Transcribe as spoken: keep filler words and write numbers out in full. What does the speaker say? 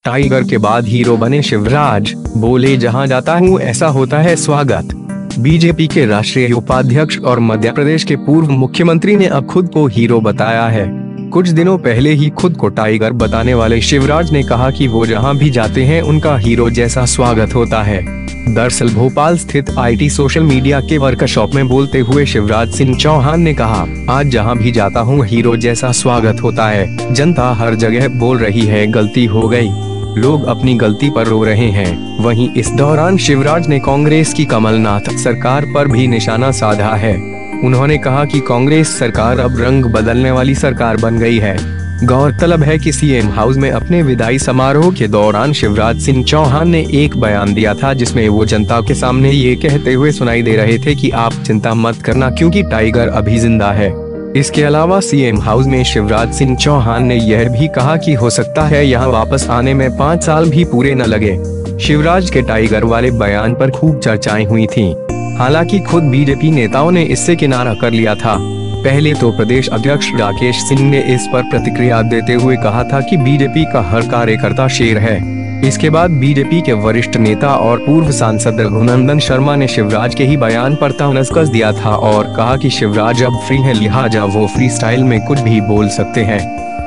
Tiger के बाद hero बने शिवराज, बोले जहां जाता हूं ऐसा होता है स्वागत। बीजेपी के राष्ट्रीय उपाध्यक्ष और मध्य प्रदेश के पूर्व मुख्यमंत्री ने अब खुद को हीरो बताया है। कुछ दिनों पहले ही खुद को टाइगर बताने वाले शिवराज ने कहा कि वो जहां भी जाते हैं उनका हीरो जैसा स्वागत होता है। दरअसल भोपाल स्थित आईटी सोशल मीडिया के वर्कशॉप में बोलते हुए शिवराज सिंह चौहान ने कहा, आज जहां भी जाता हूं हीरो जैसा स्वागत होता है। जनता हर जगह बोल रही है गलती हो गई, लोग अपनी गलती पर रो रहे हैं। वहीं इस दौरान शिवराज ने कांग्रेस की कमलनाथ सरकार पर भी निशाना साधा है। उन्होंने कहा कि कांग्रेस सरकार अब रंग बदलने वाली सरकार बन गई है। गौरतलब है कि सीएम हाउस में अपने विदाई समारोह के दौरान शिवराज सिंह चौहान ने एक बयान दिया था, जिसमें वो जनता के सामने ये कहते हुए सुनाई दे रहे थे कि आप चिंता मत करना क्योंकि टाइगर अभी जिंदा है। इसके अलावा सीएम हाउस में शिवराज सिंह चौहान ने यह भी कहा कि हो सकता है यहाँ वापस आने में पाँच साल भी पूरे न लगे। शिवराज के टाइगर वाले बयान पर खूब चर्चाएं हुई थीं। हालांकि खुद बीजेपी नेताओं ने इससे किनारा कर लिया था। पहले तो प्रदेश अध्यक्ष राकेश सिंह ने इस पर प्रतिक्रिया देते हुए कहा था कि बीजेपी का हर कार्यकर्ता शेर है। इसके बाद बीजेपी के वरिष्ठ नेता और पूर्व सांसद रघुनंदन शर्मा ने शिवराज के ही बयान पर तहस कस दिया था और कहा कि शिवराज अब फ्री है, लिहाजा वो फ्री स्टाइल में कुछ भी बोल सकते हैं।